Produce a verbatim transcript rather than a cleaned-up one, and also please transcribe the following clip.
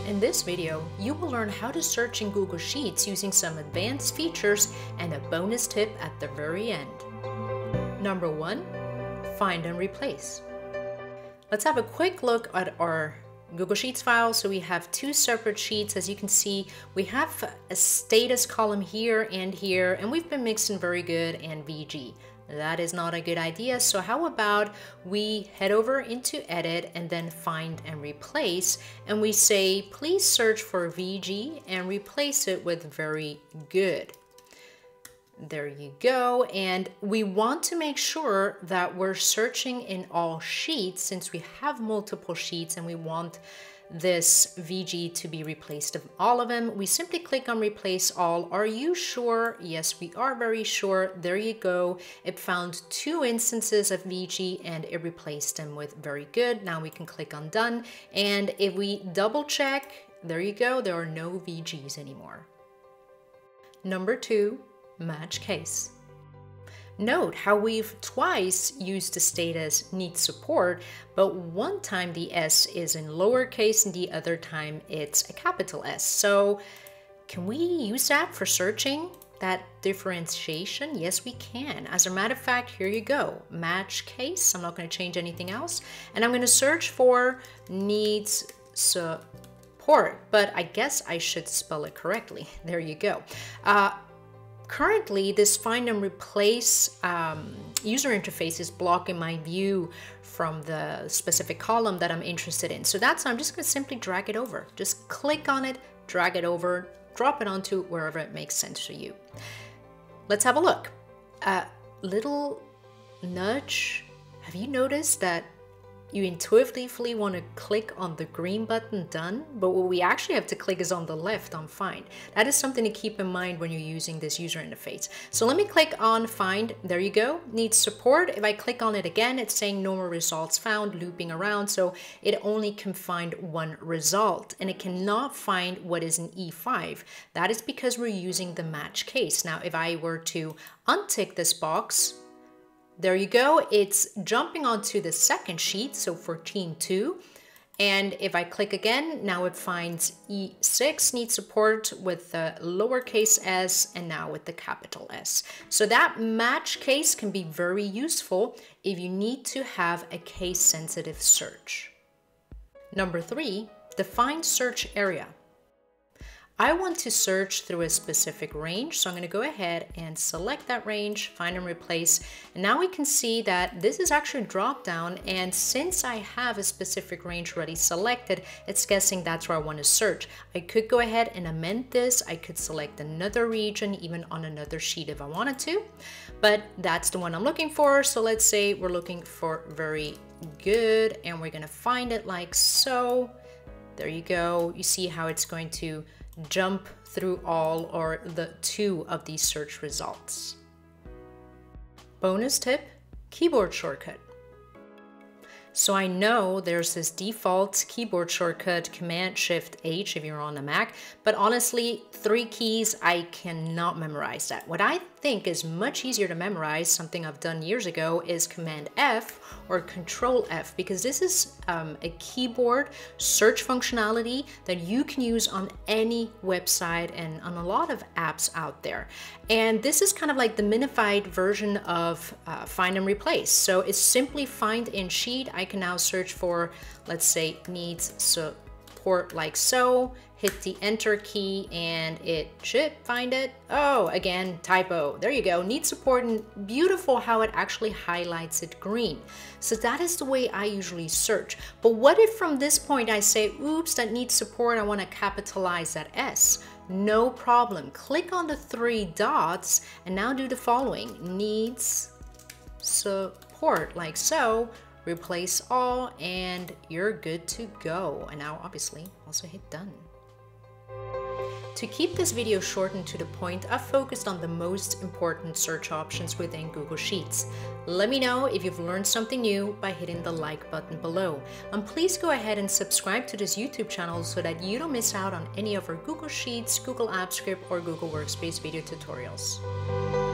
In this video, you will learn how to search in Google Sheets using some advanced features and a bonus tip at the very end. Number one, find and replace. Let's have a quick look at our Google Sheets file. So we have two separate sheets. As you can see, we have a status column here and here, and we've been mixing very good and V G. That is not a good idea. So how about we head over into edit and then find and replace, and we say, please search for V G and replace it with very good. There you go. And we want to make sure that we're searching in all sheets since we have multiple sheets and we want this V G to be replaced of all of them. We simply click on replace all. Are you sure? Yes, we are very sure. There you go. It found two instances of V G and it replaced them with very good. Now we can click on done. And if we double check, there you go. There are no V Gs anymore. Number two, match case. Note how we've twice used the status needs support, but one time the S is in lowercase and the other time it's a capital S. So can we use that for searching that differentiation? Yes, we can. As a matter of fact, here you go. Match case. I'm not going to change anything else. And I'm going to search for needs support, but I guess I should spell it correctly. There you go. Uh, Currently, this find and replace um, user interface is blocking my view from the specific column that I'm interested in. So that's, I'm just going to simply drag it over. Just click on it, drag it over, drop it onto wherever it makes sense for you. Let's have a look. A little nudge. Have you noticed that you intuitively want to click on the green button done, but what we actually have to click is on the left on find. That is something to keep in mind when you're using this user interface. So let me click on find. There you go. Needs support. If I click on it again, it's saying no more results found, looping around. So it only can find one result and it cannot find what is an E five. That is because we're using the match case. Now, if I were to untick this box, there you go. It's jumping onto the second sheet, so for team two. And if I click again, now it finds E six needs support with the lowercase s and now with the capital S. So that match case can be very useful if you need to have a case-sensitive search. Number three, define search area. I want to search through a specific range, so I'm going to go ahead and select that range, find and replace. And now we can see that this is actually a drop down, and since I have a specific range already selected, it's guessing that's where I want to search. I could go ahead and amend this. I could select another region, even on another sheet if I wanted to, but that's the one I'm looking for. So let's say we're looking for very good, and we're going to find it like so. There you go. You see how it's going to jump through all or the two of these search results. Bonus tip, keyboard shortcut. So I know there's this default keyboard shortcut, Command Shift H if you're on a Mac, but honestly, three keys, I cannot memorize that. What I think is much easier to memorize, something I've done years ago, is Command F or Control F, because this is um, a keyboard search functionality that you can use on any website and on a lot of apps out there. And this is kind of like the minified version of uh, find and replace. So it's simply find in sheet. I can now search for, let's say, needs support like so, hit the enter key and it should find it. Oh, again, typo. There you go, needs support, and beautiful how it actually highlights it green. So that is the way I usually search. But what if from this point I say, oops, that needs support, I want to capitalize that S. No problem. Click on the three dots and now do the following. Needs support like so. Replace all and you're good to go. And now obviously also hit done. To keep this video short and to the point, I've focused on the most important search options within Google Sheets. Let me know if you've learned something new by hitting the like button below. And please go ahead and subscribe to this YouTube channel so that you don't miss out on any of our Google Sheets, Google Apps Script, or Google Workspace video tutorials.